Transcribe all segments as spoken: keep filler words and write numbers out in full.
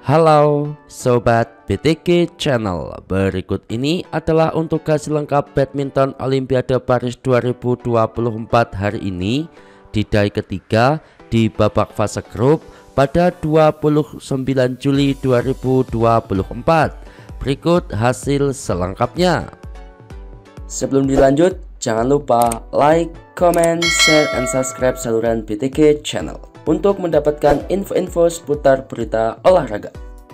Halo Sobat B T G Channel, berikut ini adalah untuk hasil lengkap badminton Olimpiade Paris dua ribu dua puluh empat hari ini di day ketiga di babak fase grup pada dua puluh sembilan Juli dua ribu dua puluh empat. Berikut hasil selengkapnya. Sebelum dilanjut, jangan lupa like, comment, share, and subscribe saluran B T G Channel untuk mendapatkan info-info seputar berita olahraga.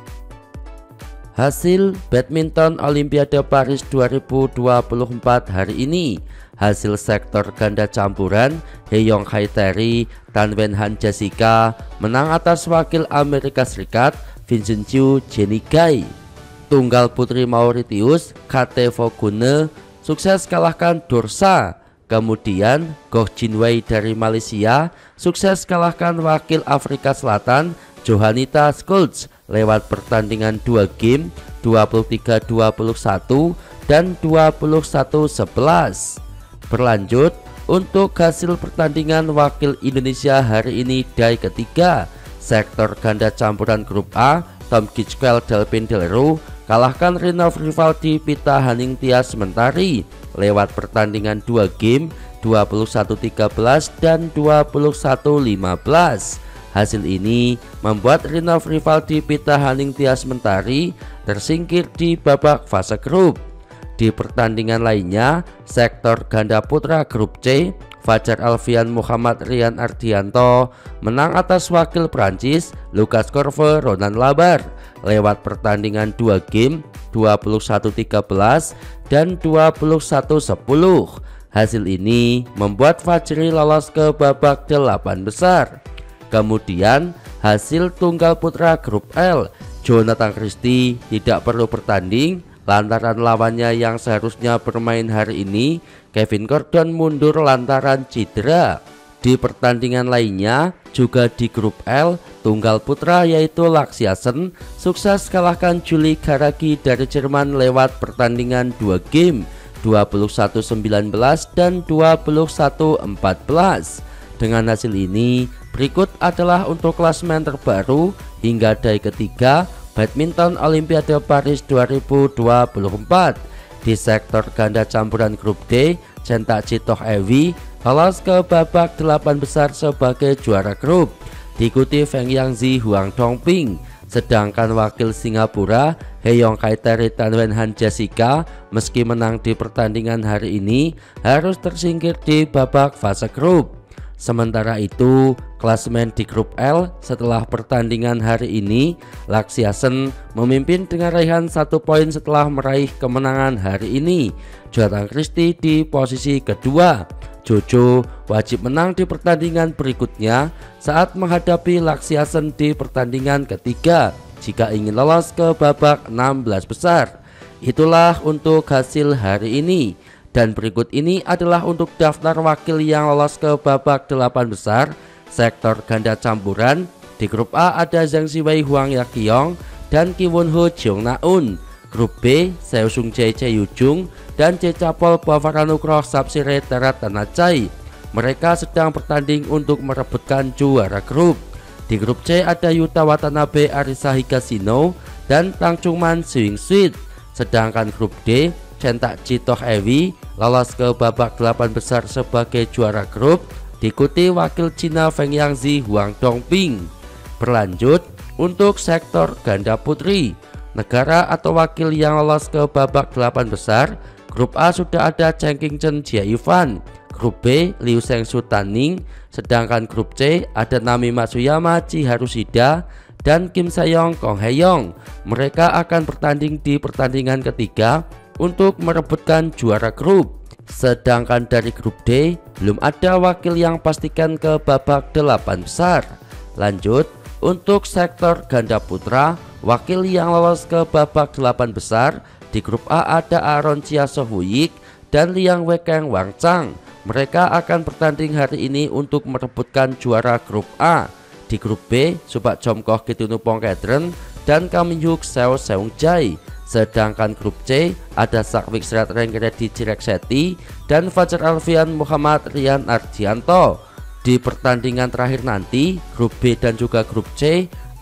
Hasil badminton Olimpiade Paris dua ribu dua puluh empat hari ini. Hasil sektor ganda campuran, Hyeong Hae-taeri, Tan Wen-han Jessica menang atas wakil Amerika Serikat Vincent Chiu Jenny Gai. Tunggal putri Mauritius Kate Voegune sukses kalahkan Dorsa. Kemudian Goh Jin Wei dari Malaysia sukses kalahkan wakil Afrika Selatan Johanita Schultz lewat pertandingan dua game dua puluh tiga dua puluh satu dan dua puluh satu sebelas. Berlanjut untuk hasil pertandingan wakil Indonesia hari ini day ketiga. Sektor ganda campuran grup A, Tom Kitchell Delphine Delru kalahkan Rinov Rivaldi Pita Haningtyas Mentari lewat pertandingan dua game dua puluh satu tiga belas dan dua puluh satu lima belas. Hasil ini membuat Rinov Rivaldi Pita Haningtyas Mentari tersingkir di babak fase grup. Di pertandingan lainnya, sektor ganda putra grup C, Fajar Alfian Muhammad Rian Ardianto menang atas wakil Prancis Lucas Corve Ronan Labar lewat pertandingan dua game dua puluh satu tiga belas dan dua puluh satu sepuluh. Hasil ini membuat Fajri lolos ke babak delapan besar. Kemudian hasil tunggal putra grup L, Jonathan Christie tidak perlu bertanding lantaran lawannya yang seharusnya bermain hari ini, Kevin Gordon, mundur lantaran cedera. Di pertandingan lainnya juga di grup L, tunggal putra yaitu Laxiasen sukses kalahkan Juli Karagi dari Jerman lewat pertandingan dua game dua puluh satu sembilan belas dan dua puluh satu empat belas. Dengan hasil ini, berikut adalah untuk klasemen terbaru hingga day ketiga badminton Olimpiade Paris dua ribu dua puluh empat. Di sektor ganda campuran grup D, Chen Tak-ji Toh Ewi lolos ke babak delapan besar sebagai juara grup, diikuti Feng Yangzi Huang Dongping. Sedangkan wakil Singapura Hyeong Hae-taeri Tan Wen-han Jessica meski menang di pertandingan hari ini harus tersingkir di babak fase grup. Sementara itu, klasemen di grup L setelah pertandingan hari ini, Laxiasen memimpin dengan raihan satu poin setelah meraih kemenangan hari ini. Jonathan Christie di posisi kedua. Jojo wajib menang di pertandingan berikutnya saat menghadapi Laxiasen di pertandingan ketiga jika ingin lolos ke babak enam belas besar. Itulah untuk hasil hari ini. Dan berikut ini adalah untuk daftar wakil yang lolos ke babak delapan besar sektor ganda campuran. Di grup A ada Zhang Siwei Huang Yaqiong dan Kim Won Ho Jeong Na-un. Grup B Seo Sung Jae Chae Yu Jung dan Cecapol Bavarano Cross Sapsire Terat Tanachai. Mereka sedang bertanding untuk merebutkan juara grup. Di grup C ada Yuta Watanabe Arisa Higashino dan Tang Chungman Swing Sweet. Sedangkan grup D, Chen Tak-ji Toh Ewi lolos ke babak delapan besar sebagai juara grup, diikuti wakil Cina Feng Yangzi Huang Dongping. Berlanjut untuk sektor ganda putri, negara atau wakil yang lolos ke babak delapan besar, grup A sudah ada Cheng King-chen Jia Yifan, grup B Liu Sheng-su Tan-ning, sedangkan grup C ada Nami Matsuyama Chiharu Shida dan Kim Sae-yong Kong Hae-yong. Mereka akan bertanding di pertandingan ketiga untuk merebutkan juara grup. Sedangkan dari grup D belum ada wakil yang pastikan ke babak delapan besar. Lanjut untuk sektor ganda putra, wakil yang lolos ke babak delapan besar di grup A ada Aaron Chia Sohuyik dan Liang Weikeng Wang Chang. Mereka akan bertanding hari ini untuk merebutkan juara grup A. Di grup B, Subak Jomkoh Kitunupong Kedren dan Kaminhyuk Seo Seung Jae. Sedangkan grup C ada Sakwik Serat Renggeredi Cirekseti dan Fajar Alfian Muhammad Rian Ardianto. Di pertandingan terakhir nanti, grup B dan juga grup C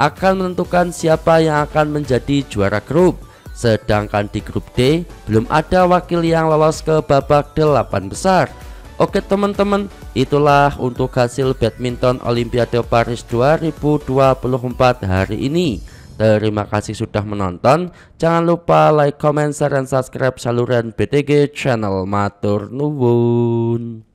akan menentukan siapa yang akan menjadi juara grup. Sedangkan di grup D belum ada wakil yang lolos ke babak delapan besar. Oke teman-teman, itulah untuk hasil badminton Olimpiade Paris dua ribu dua puluh empat hari ini. Terima kasih sudah menonton. Jangan lupa like, comment, share, dan subscribe saluran B T G Channel. Matur nuwun.